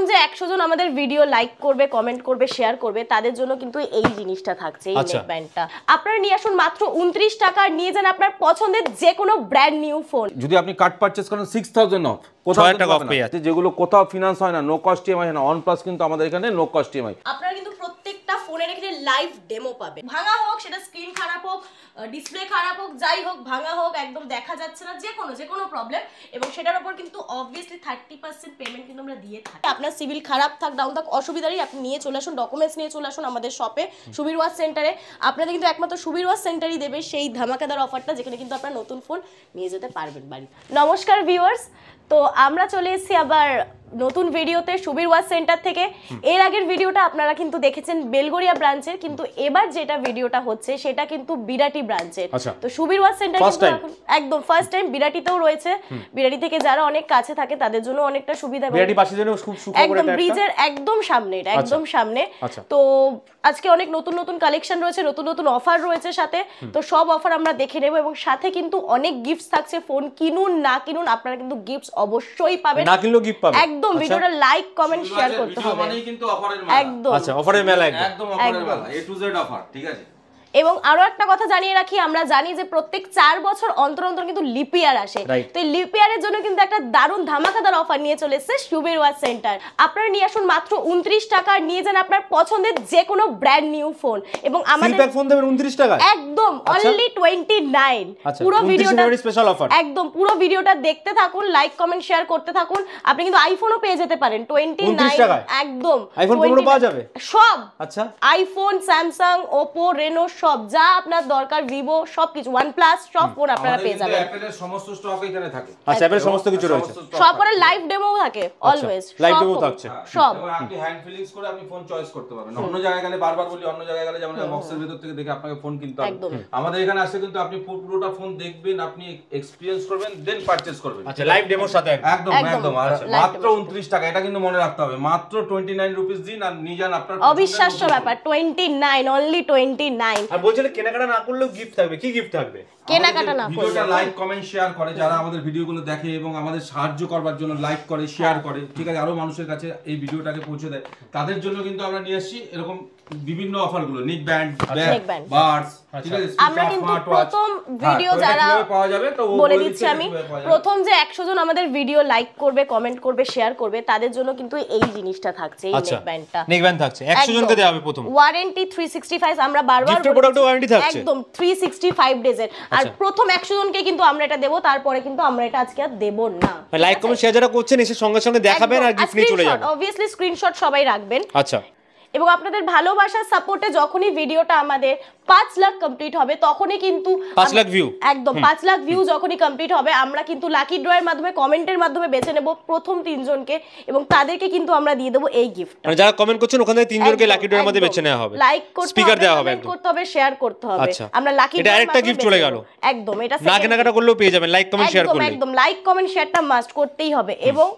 যে 100 জন আমাদের ভিডিও লাইক করবে, কমেন্ট করবে, শেয়ার করবে তাদের জন্য কিন্তু এই জিনিসটা থাকছে, এই নেক ব্যান্ডটা। আপনারা নিয়ে আসুন মাত্র 29 টাকা, নিয়ে যান আপনার পছন্দের যে কোনো ব্র্যান্ড নিউ ফোন। যদি আপনি কার্ড পারচেজ করেন 6000 অফ, কোথাও টাকা অফ পেয়ে যাচ্ছে, যেগুলো কোথাও ফিনান্স হয় না, নো কস্ট ইএমআই হয় না। OnePlus কিন্তু আমাদের এখানে নো কস্ট ইএমআই। আপনারা কিন্তু প্রত্যেকটা ফোনের এখানে লাইভ ডেমো পাবেন। ভাঙা হোক, সেটা স্ক্রিন খারাপ হোক, ডিসপ্লে খারাপ হোক, যাই হোক, ভাঙা হোক, একদম দেখা যাচ্ছে না, যে কোনো প্রবলেম, এবং সেটার উপর কিন্তু অবভিয়াসলি 30% পেমেন্ট কিন্তু আমরা দিয়ে থাকি। আপনার সিভিল খারাপ থাক, ডাউন থাক, অসুবিধা নেই, আপনি নিয়ে চলে আসুন, ডকুমেন্টস নিয়ে চলে আসুন আমাদের শপে, সুবীর ওয়াচ সেন্টারে। আপনাদের কিন্তু একমাত্র সুবীর ওয়াচ সেন্টারই দেবে সেই ধামাকাদার অফারটা, যেখানে কিন্তু আপনারা নতুন ফোন নিয়ে যেতে পারবেন বাড়ি। নমস্কার ভিউয়ার্স, তো আমরা চলে এসেছি আবার নতুন ভিডিওতে সুবীর ওয়াচ সেন্টার থেকে। এর আগের ভিডিওটা আপনারা কিন্তু দেখেছেন বেলগড়িয়া ব্রাঞ্চের, কিন্তু এবার যেটা ভিডিওটা হচ্ছে সেটা কিন্তু বিরাটি ব্রাঞ্চের। তো সুবীর ওয়াচ সেন্টার কিন্তু এখন একদম ফার্স্ট টাইম বিরাটিতেও রয়েছে। বিরাটি থেকে যারা অনেক কাছে থাকে তাদের জন্য অনেকটা সুবিধা, বিরাটি পাশের খুব সুখবর, একদম ব্রিজের একদম সামনে, এটা একদম সামনে। তো আজকে অনেক নতুন নতুন কালেকশন রয়েছে, নতুন নতুন অফার রয়েছে সাথে, তো সব অফার আমরা দেখে নেব, এবং সাথে কিন্তু অনেক গিফটস থাকছে। ফোন কিনুন না কিনুন, আপনারা কিন্তু গিফটস অবশ্যই পাবেন, না কিনলেও গিফট পাবেন। একদম ভিডিওটা লাইক কমেন্ট শেয়ার করতে হবে, মানেই কিন্তু অফারের মেলা। একদম আচ্ছা, অফারের মেলা, একদম অফারের মেলা, A to Z অফার, ঠিক আছে। এবং আরো একটা কথা জানিয়ে রাখি, আমরা জানি যে প্রত্যেক 4 বছর অন্তর অন্তর কিন্তু লিপ ইয়ার আসে, তো এই লিপ ইয়ারের জন্য কিন্তু একটা দারুণ ধামাকাদার অফার নিয়ে চলে এসেছে সুবীর ওয়াচ সেন্টার। আপনারা নিয়ে আসুন মাত্র 29 টাকা, নিয়ে যান আপনার পছন্দের যে কোনো ব্র্যান্ড নিউ ফোন, এবং আমাদের ফোন দেবেন 29 টাকায়, একদম অনলি 29। পুরো ভিডিওটা স্পেশাল অফার, একদম পুরো ভিডিওটা দেখতে থাকুন, লাইক কমেন্ট শেয়ার করতে থাকুন। আপনি কিন্তু আইফোনও পেয়ে যেতে পারেন 29 টাকায়, একদম আইফোন 15 পাওয়া যাবে সব। আচ্ছা, আইফোন, স্যামসাং, ওপো, রেনো, সব যা আপনার দরকার, ভিভো, সবকিছু, OnePlus, সব ফোন আপনারা পেয়ে যাবেন। অ্যাপলের সমস্ত স্টক এখানে থাকে। আচ্ছা, অ্যাপলের সমস্ত কিছু রয়েছে, সব পরে লাইভ ডেমো থাকে, অলওয়েজ লাইভ ডেমো থাকছে সব। এবং আপনি হ্যান্ড ফিলিংস করে আপনি ফোন চয়েস করতে পারবেন। অন্য জায়গায় গেলে, বারবার বলি, অন্য জায়গায় গেলে যেমন বক্সের ভিতর থেকে দেখে আপনাকে ফোন কিনতে হবে, আমাদের এখানে আসলে কিন্তু আপনি পুরোটা ফোন দেখবেন, আপনি এক্সপেরিয়েন্স করবেন, দেন পারচেজ করবেন। আচ্ছা, লাইভ ডেমোর সাথে একদম একদম। আর মাত্র 29 টাকা, এটা কিন্তু মনে রাখতে হবে, মাত্র 29 রুপিস দিন আর নিয়ে যান আপনার অবিশ্বাস্য ব্যাপার, 29, অনলি 29। আর বলছিলেন কেনাকাটা না করলেও গিফট থাকবে, কি গিফট থাকবে? কেনাকাটা না করলে ভিডিওটা লাইক কমেন্ট শেয়ার করে, যারা আমাদের ভিডিওগুলো দেখে এবং আমাদের সাহায্য করবার জন্য লাইক করে, শেয়ার করে, ঠিক আছে, আরো মানুষের কাছে এই ভিডিওটাকে পৌঁছে দেয়, তাদের জন্য কিন্তু আমরা নিয়ে আসছি এরকম বিভিন্ন অফারগুলো, নিক ব্যান্ড, বাডস, ঠিক আছে। আমরা কিন্তু প্রথম ভিডিও যারা পাওয়া যাবে, তো বলে দিচ্ছি আমি, প্রথম যে 100 জন আমাদের ভিডিও লাইক করবে, কমেন্ট করবে, শেয়ার করবে তাদের জন্য কিন্তু এই জিনিসটা থাকছে, এই নেক ব্যান্ডটা। নেক ব্যান্ড থাকছে 100 জনকে দেওয়া হবে প্রথম। ওয়ারেন্টি 365, আমরা বারবার গিফটের প্রোডাক্টও ওয়ারেন্টি থাকছে একদম 365 ডেজের। আর প্রথম 100 জনকে কিন্তু আমরা এটা দেব, তারপরে কিন্তু আমরা এটা আজকে আর দেব না। লাইক কমেন্ট শেয়ার যারা করছেন এসে সঙ্গে সঙ্গে দেখাবেন আর গিফট নিয়ে চলে যাবেন। অবভিয়াসলি স্ক্রিনশট সবাই রাখবেন। আচ্ছা, এবং আপনাদের ভালোবাসার সাপোর্টে যখনই ভিডিওটা আমাদের 5 লাখ কমপ্লিট হবে, তখনই কিন্তু 5 লাখ ভিউ, একদম 5 লাখ ভিউ যখনই কমপ্লিট হবে, আমরা কিন্তু লাকি ড্রয়ের মাধ্যমে, কমেন্টের মাধ্যমে বেছে নেব প্রথম 3 জনকে, এবং তাদেরকে কিন্তু আমরা দিয়ে দেব এই গিফট। মানে যারা কমেন্ট করছেন ওখানে 3 জনকে লাকি ড্রয়ের মধ্যে বেছে নেওয়া হবে, লাইক করতে হবে, স্পিকার দেওয়া হবে, কমেন্ট করতে হবে, শেয়ার করতে হবে। আমরা লাকি এটা আরেকটা গিফট চলে গেল, একদম। এটা না কেনাকাটা করলেও পেয়ে যাবেন, লাইক কমেন্ট শেয়ার করলে, একদম লাইক কমেন্ট শেয়ারটা মাস্ট করতেই হবে। এবং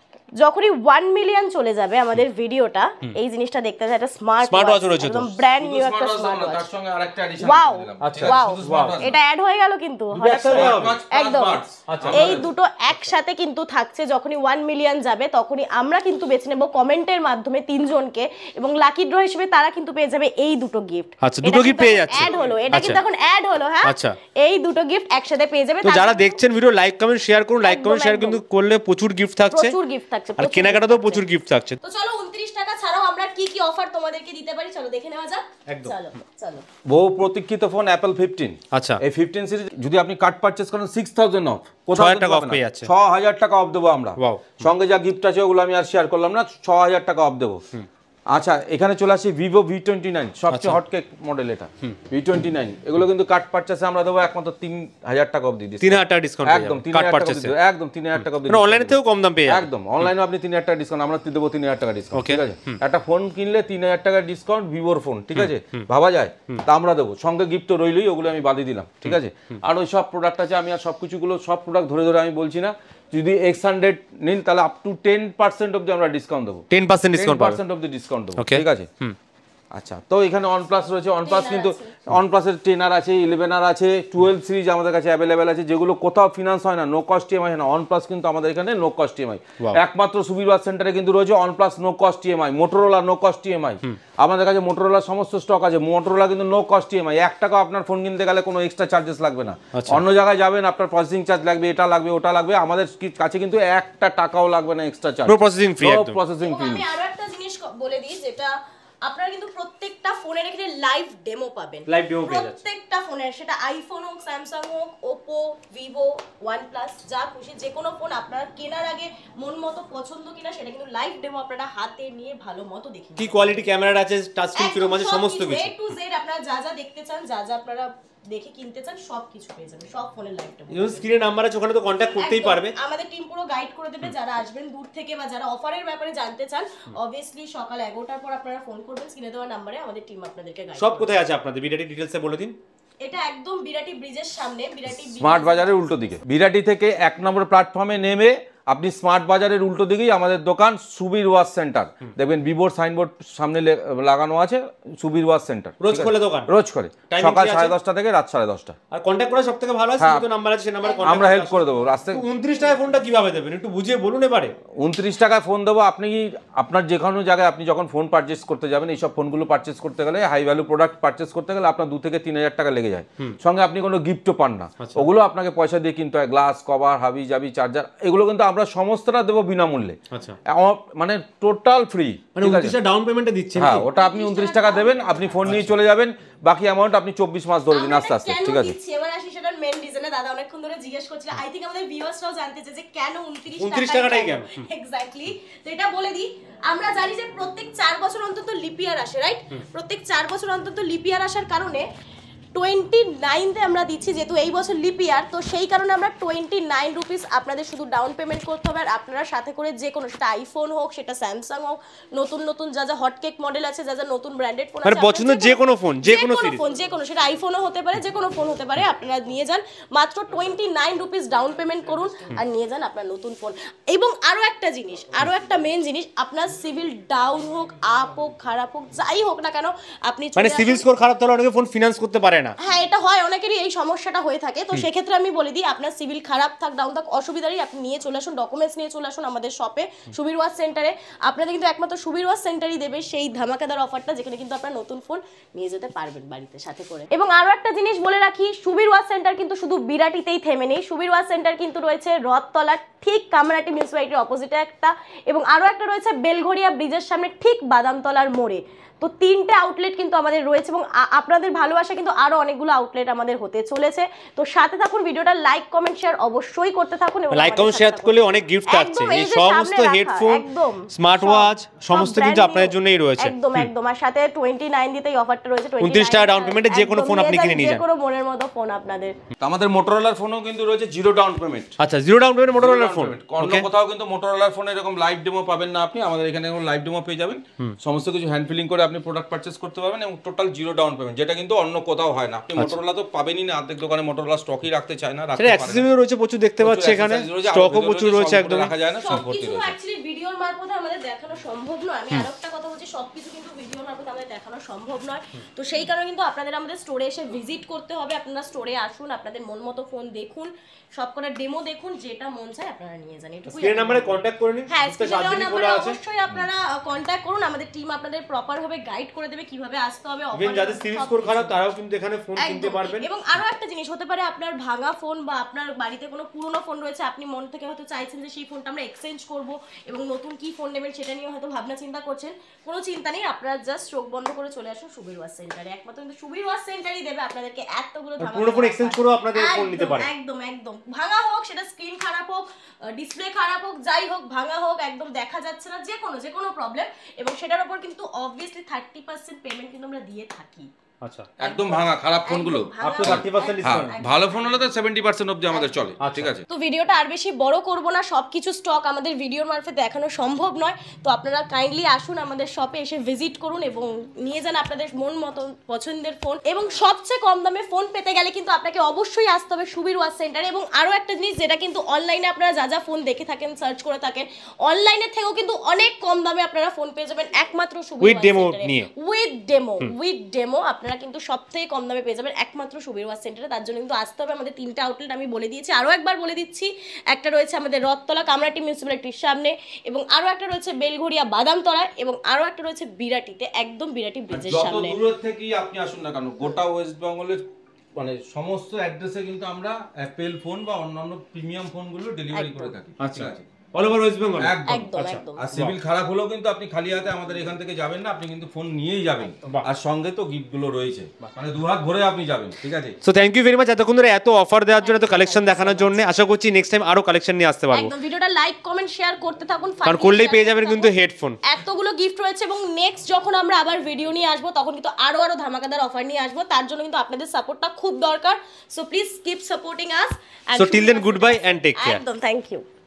যখনই 1 মিলিয়ন চলে যাবে আমাদের ভিডিওটা, এই জিনিসটা দেখতে চাই, এটা স্মার্ট ওয়াচ রয়েছে, একদম ব্র্যান্ড নিউ একটা স্মার্ট ওয়াচ, তার সঙ্গে আরেকটা এডিশন করে দিলাম। আচ্ছা, ওয়াও, এটা অ্যাড হয়ে গেল কিন্তু একদম। এই দুটো একসাথে কিন্তু থাকছে, যখনই 1 মিলিয়ন যাবে তখনই আমরা কিন্তু বেছে নেব কমেন্টের মাধ্যমে 3 জনকে, এবং লাকি ড্র হিসেবে তারা কিন্তু পেয়ে যাবে এই দুটো গিফট। আচ্ছা, দুটো গিফট পেয়ে যাচ্ছে, অ্যাড হলো, এটা কিন্তু এখন অ্যাড হলো। হ্যাঁ, আচ্ছা, এই দুটো গিফট একসাথে পেয়ে যাবে। তো যারা দেখছেন ভিডিও লাইক কমেন্ট শেয়ার করুন, লাইক কমেন্ট শেয়ার কিন্তু করলে প্রচুর গিফট থাকছে, প্রচুর গিফট থাকছে, আর কেনাকাটাতেও প্রচুর গিফট থাকছে। তো চলো 29 টাকা ছাড়াও আমরা কি কি অফার তোমাদেরকে দিতে পারি চলো দেখে নেওয়া যাক। চলো চলো। বহু প্রতীক্ষিত ফোন অ্যাপল 15। আচ্ছা, এই 15 সিরিজ যদি আপনি কার্ড পারচেজ করেন 6000 অফ, কোথাও টাকা অফ পেয়ে যাচ্ছে, 6000 টাকা অফ দেবো আমরা। সঙ্গে যা গিফট আছে ওগুলো আমি আর শেয়ার করলাম না, 6000 টাকা অফ দেবো। আচ্ছা, এখানে চলে আসি ভিভো V29, সবচেয়ে হটকেক মডেল এটা V29। এগুলো কিন্তু কার্ড পারচেজে আমরা দেবো একমাত্র 3000 টাকা অবধি দিচ্ছি, 3000 টাকা ডিসকাউন্ট, একদম 3000 টাকা দিচ্ছি, একদম 3000 টাকা অবধি। অনলাইনে থেকেও কম দাম পেয়ে যাবেন, একদম অনলাইনেও আপনি 3000 টাকা ডিসকাউন্ট, আমরা দেবো 3000 টাকা ডিসকাউন্ট, ঠিক আছে। একটা ফোন কিনলে 3000 টাকা ডিসকাউন্ট, ভিভোর ফোন, ঠিক আছে, ভাবা যায়, তা আমরা দেবো। সঙ্গে গিফট তো রইলই, ওগুলো আমি বাদই দিলাম, ঠিক আছে। আর ওই সব প্রোডাক্ট আছে, আমি আর সবকিছুগুলো সব প্রোডাক্ট ধরে ধরে আমি বলছি না, যদি X100 নিন তাহলে আপ টু 10% অবধি আমরা ডিসকাউন্ট দেবো, 10% ডিসকাউন্ট, 10% অবধি ডিসকাউন্ট দেবো, ঠিক আছে। আচ্ছা, তো এখানে OnePlus রয়েছে, OnePlus কিন্তু OnePlus-এর 10R আছে, 11R আছে, 12 সিরিজ আমাদের কাছে অ্যাভেলেবেল আছে, যেগুলো কোথাও ফিনান্স হয় না, নো কস্ট ইএমআই হয় না। OnePlus কিন্তু আমাদের এখানে নো কস্ট ইএমআই, একমাত্র সুবীর ওয়াচ সেন্টারে কিন্তু রয়েছে OnePlus no cost EMI, Motorola no cost EMI. আমাদের কাছে মোটরোলার সমস্ত স্টক আছে, মোটরোলা কিন্তু নো কস্ট ইএমআই, 1 টাকা আপনার ফোন কিনতে গেলে কোনো এক্সট্রা চার্জেস লাগবে না। অন্য জায়গায় যাবেন, আপনার প্রসেসিং চার্জ লাগবে, এটা লাগবে, ওটা লাগবে, আমাদের কাছে কিন্তু 1 টাকাও লাগবে না extra charge, no processing free, একদম প্রসেসিং ফ্রি। আমি আরো একটা জিনিস বলে দিই, যেটা আপনারা কিন্তু প্রত্যেকটা ফোনের এখানে লাইভ ডেমো পাবেন, লাইভ ডেমো পেয়ে যাচ্ছে প্রত্যেকটা ফোনের, সেটা আইফোন হোক, স্যামসাং হোক, ওপো, ভিভো, ওয়ানপ্লাস, যা খুশি যে কোনো ফোন আপনারা কেনার আগে মন মতো পছন্দ কিনা সেটা কিন্তু লাইভ ডেমো আপনারা হাতে নিয়ে ভালো মতো দেখে কি কোয়ালিটি ক্যামেরা আছে, টাচ স্ক্রিন কিরকম আছে, সমস্ত কিছু এ টু জেড আপনারা যা যা দেখতে চান, যা যা আপনারা দেখে কিনতে চান, সব কিছু পেয়ে যাবেন, সব ফোনের লাইভ ডেমো। ইউজ স্ক্রিনে নাম্বার আছে, ওখানে তো কন্টাক্ট করতেই পারবে। আমাদের টিম পুরো গাইড করে দেবে, যারা আসবেন দূর থেকে বা যারা অফারের ব্যাপারে জানতে চান, অবভিয়াসলি সকাল 11টার পর আপনারা ফোন করবেন স্ক্রিনে দেওয়া নম্বরে, আমাদের টিম আপনাদেরকে গাইড সব কোথায় আছে আপনাদের বিরাটি ডিটেইলসে বলে দিন। এটা একদম বিরাটি ব্রিজের সামনে, বিরাটি স্মার্ট বাজারের উল্টো দিকে, বিরাটি থেকে 1 নম্বর প্ল্যাটফর্মে নেমে আপনি স্মার্ট বাজারের উল্টো দিকেই আমাদের দোকান সুবীর ওয়াচ সেন্টার, দেখবেন বিবোর সাইনবোর্ড সামনে লাগানো আছে, সুবীর ওয়াচ সেন্টার। রোজ খোলে দোকান? রোজ করে, সকাল 10:30 থেকে রাত 10:30। আর কন্টাক্ট করা সবথেকে ভালো আছে, দুটো নাম্বার আছে, সেই নাম্বারে কন্টাক্ট আমরা হেল্প করে দেবো। রাস্তায় 29 টাকায় ফোনটা কিভাবে দেবেন একটু বুঝিয়ে বলুন এবারে। 29 টাকায় ফোন দেবো। আপনি আপনার যে কোনো জায়গায় আপনি যখন ফোন পারচেস করতে যাবেন, এইসব ফোনগুলো পারচেস করতে গেলে, হাই ভ্যালু প্রোডাক্ট পারচেস করতে গেলে আপনার 2 থেকে 3 হাজার টাকা লেগে যায়, সঙ্গে আপনি কোনো গিফটও পান না, ওগুলো আপনাকে পয়সা দিয়ে কিনতে হয়। গ্লাস, কভার, হাবি জাবি, চার্জার, এগুলো কিন্তু আমরা সমস্তটা দেবো বিনামূল্যে, আচ্ছা মানে টোটাল ফ্রি। মানে 29 টাকা ডাউন পেমেন্টে দিচ্ছেন? হ্যাঁ, ওটা আপনি 29 টাকা দেবেন, আপনি ফোন নিয়ে চলে যাবেন, বাকি অ্যামাউন্ট আপনি 24 মাস ধরে দিন আস্তে আস্তে, ঠিক আছে? এবার আসি সেটার মেন রিজনে, দাদা অনেকক্ষণ ধরে জিজ্ঞেস করছিল, আই থিংক আমাদের ভিউয়ার্সরাও জানতে চায় যে কেন 29 টাকাটাই কেন? এক্স্যাক্টলি, তো এটা বলে দিই, আমরা জানি যে প্রত্যেক 4 বছর অন্তত লিপ ইয়ার আসে, রাইট? প্রত্যেক 4 বছর অন্তত লিপ ইয়ার আসার কারণে 29 আমরা দিচ্ছি, যেহেতু এই বছর লিপ ইয়ার, তো সেই কারণে আমরা 29 রুপিস আপনাদের শুধু ডাউন পেমেন্ট করতে হবে। আর আপনারা সাথে করে যে কোনো, সেটা আইফোন হোক, সেটা স্যামসাং হোক, নতুন নতুন যা যা হটকেক মডেল আছে, যা যা নতুন ব্র্যান্ডেড ফোন আছে, মানে পছন্দের যে কোনো ফোন, যে কোনো সিরিজ, ফোন, যে কোনো, সেটা আইফোনও হতে পারে, যে কোনো ফোন হতে পারে, আপনারা নিয়ে যান, মাত্র 29 রুপিস ডাউন পেমেন্ট করুন আর নিয়ে যান আপনার নতুন ফোন। এবং আরো একটা জিনিস, আরো একটা মেন জিনিস, আপনার সিভিল ডাউন হোক, আপ হোক, খারাপ হোক, যাই হোক না কেন, আপনি মানে সিভিল স্কোর খারাপ তাহলে অনেকে ফোন ফিনান্স করতে পারে না। হ্যাঁ, এটা হয়, অনেকেরই এই সমস্যাটা হয়ে থাকে। তো সেক্ষেত্রে আমি বলে দিই, আপনার সিভিল খারাপ থাক, ডাউন থাক, অসুবিধা নেই, আপনি নিয়ে চলে আসুন, ডকুমেন্টস নিয়ে চলে আসুন আমাদের শপে, সুবীর ওয়াচ সেন্টারে। আপনাদের কিন্তু একমাত্র সুবীর ওয়াচ সেন্টারই দেবে সেই ধামাকাদার অফারটা, যেখানে কিন্তু আপনার নতুন ফোন নিয়ে যেতে পারবেন বাড়িতে সাথে করে। এবং আরো একটা জিনিস বলে রাখি, সুবীর ওয়াচ সেন্টার কিন্তু শুধু বিরাটিতেই থেমে নেই, সুবীর ওয়াচ সেন্টার কিন্তু রয়েছে রথতলা ঠিক কামরাটি মিউনিসিপ্যালিটির অপোজিটে একটা, এবং আরো একটা রয়েছে বেলঘড়িয়া ব্রিজের সামনে ঠিক বাদামতলার মোড়ে। তো 3টে আউটলেট কিন্তু আমাদের রয়েছে, এবং আপনাদের ভালোবাসা কিন্তু আরো অনেকগুলো আউটলেট আমাদের হতে চলেছে। তো সাথে থাকুন, ভিডিওটা লাইক কমেন্ট শেয়ার অবশ্যই করতে থাকুন, এবং লাইক কমেন্ট শেয়ার করলে অনেক গিফট আছে, এই সমস্ত হেডফোন, স্মার্ট ওয়াচ সমস্ত কিন্তু আপনাদের জন্যই রয়েছে। একদম একদম, আর সাথে 29 দিতেই অফারটা রয়েছে, 29 টাকা ডাউন পেমেন্টে যে কোনো ফোন আপনি কিনে নিয়ে যান, যে কোনো মনের মতো ফোন আপনাদের। আমাদের মোটরোলার ফোনও কিন্তু রয়েছে জিরো ডাউন পেমেন্ট। আচ্ছা, জিরো ডাউন পেমেন্ট মোটরোলার ফোন, অন্য কোথাও কিন্তু মোটরোলার ফোনে এরকম লাইভ ডেমো পাবেন না আপনি, আমাদের এখানে লাইভ ডেমো পেয়ে যাবেন, সমস্ত কিছু হ্যান্ড ফিলিং করে আপনি প্রোডাক্ট পারচেজ করতে পারবেন, এবং টোটাল জিরো ডাউন পেমেন্ট, যেটা কিন্তু অন্য কোথাও হয় না। আপনি মোটরোলা তো পাবেনই না, অর্ধেক দোকানে মোটরোলা স্টকই রাখতে চায় না, রাখতে পারে না। অ্যাক্সেসরিজ রয়েছে প্রচুর, দেখতে পাচ্ছি এখানে স্টকও প্রচুর রয়েছে, একদম রাখা যায় না, সব ভর্তি সবকিছু রয়েছে। অ্যাকচুয়ালি ভিডিওর মারফতে আমাদের দেখানো সম্ভব নয়। আমি আরেকটা কথা বলছি, সবকিছু কিন্তু ভিডিওর মারফতে আমাদের দেখানো সম্ভব নয়। তো সেই কারণে কিন্তু আপনাদের আমাদের স্টোরে এসে ভিজিট করতে হবে। আপনারা স্টোরে আসুন, আপনাদের মন মতো ফোন দেখুন, সবকটা ডেমো দেখুন, যেটা মন চায় আপনারা নিয়ে যান। এটুকুই। স্ক্রিন নম্বরে কন্টাক্ট করে নিন। হ্যাঁ, স্ক্রিন নম্বরে অবশ্যই আপনারা কন্টাক্ট করুন, আমাদের টিম আপনাদের প্রপার ভাবে গাইড করে দেবে কিভাবে আসতে হবে। ইভেন যাদের সিরিজ স্কোর খারাপ তারাও কিন্তু এখানে ফোন কিনতে পারবেন। এবং আরো একটা জিনিস হতে পারে, আপনার ভাঙা ফোন বা আপনার বাড়িতে কোনো পুরনো ফোন রয়েছে, আপনি মন থেকে হয়তো চাইছেন যে সেই ফোনটা আমরা এক্সচেঞ্জ করব, এবং নতুন কি ফোন নেবেন সেটা নিয়ে হয়তো ভাবনা চিন্তা করছেন। কোনো চিন্তা নেই, আপনারা জাস্ট চোখ বন্ধ করে চলে আসুন সুবীর ওয়াচ সেন্টারে। একমাত্র কিন্তু সুবীর ওয়াচ সেন্টারই দেবে আপনাদেরকে এতগুলো পুরনো ফোন এক্সচেঞ্জ করেও আপনাদের ফোন নিতে পারেন। একদম একদম, ভাঙা হোক, সেটা স্ক্রিন খারাপ হোক, ডিসপ্লে খারাপ হোক, যাই হোক, ভাঙা হোক, একদম দেখা যাচ্ছে না, যে কোনো প্রবলেম, এবং সেটার উপর কিন্তু অবভিয়াসলি 30% পেমেন্ট কিন্তু আমরা দিয়ে থাকি। আচ্ছা একদম ভাঙা খারাপ ফোনগুলো আপ টু 30% হ্যাঁ ডিসকাউন্ট। ভালো ফোন হলে তো 70% অবধি আমাদের চলে ঠিক আছে। তো ভিডিওটা আর বেশি বড় করব না, সবকিছু স্টক আমাদের ভিডিওর মারফত দেখানো সম্ভব নয়। তো আপনারা কাইন্ডলি আসুন আমাদের শপে, এসে ভিজিট করুন এবং নিয়ে যান আপনাদের মন মতো পছন্দের ফোন। এবং সবচেয়ে কম দামে ফোন পেতে গেলে কিন্তু আপনাকে অবশ্যই আসতে হবে সুবীর ওয়াচ সেন্টারে। এবং আরও একটা জিনিস, যেটা কিন্তু অনলাইনে আপনারা যা যা ফোন দেখে থাকেন, সার্চ করে থাকেন, অনলাইনের থেকেও কিন্তু অনেক কম দামে আপনারা ফোন পেয়ে যাবেন একমাত্র সুবীর With ওয়াচ demo সেন্টারে। নিয়ে। উইথ ডেমো আপনারা কিন্তু সবথেকে কম দামে পেয়ে যাবেন একমাত্র সুবীর ওয়াচ সেন্টারে। তার জন্য কিন্তু আসতে হবে। আমাদের 3টা আউটলেট আমি বলে দিয়েছি, আরও একবার বলে দিচ্ছি। একটা রয়েছে আমাদের রথতলা কামরাটি মিউনিসিপ্যালিটির সামনে, এবং আরও একটা রয়েছে বেলঘড়িয়া বাদামতলায়, এবং আরও একটা রয়েছে বিরাটিতে, একদম বিরাটি ব্রিজের যত সামনে। দূর থেকেই আপনি আসুন না কেন, গোটা ওয়েস্ট বেঙ্গলের মানে সমস্ত অ্যাড্রেসে কিন্তু আমরা অ্যাপেল ফোন বা অন্যান্য প্রিমিয়াম ফোনগুলো ডেলিভারি করে থাকি। আচ্ছা ঠিক আছে? All over West Bengal. একদম আচ্ছা। একদম। আর সিভিল খারাপ হলেও কিন্তু আপনি খালি হাতে আমাদের এখান থেকে যাবেন না, আপনি কিন্তু ফোন নিয়েই যাবেন। বাহ। আর সঙ্গে তো গিফট গুলো রয়েছে, মানে দুহাত ভরে আপনি যাবেন। ঠিক আছে। So thank you very much এতক্ষণ ধরে এত অফার দেওয়ার জন্য, এত কালেকশন দেখানোর জন্য। আশা করছি নেক্সট টাইম আরো কালেকশন নিয়ে আসতে পারবো, একদম ভিডিওটা লাইক কমেন্ট শেয়ার করতে থাকুন, কারণ করলেই পেয়ে যাবেন কিন্তু হেডফোন। এতগুলো গিফট রয়েছে। এবং নেক্সট যখন আমরা আবার ভিডিও নিয়ে আসবো তখন কিন্তু আরো ধামাকাদার অফার নিয়ে আসবো। তার জন্য কিন্তু আপনাদের সাপোর্টটা খুব দরকার। So please keep supporting us. So till then good bye and take care. একদম থ্যাংক ইউ।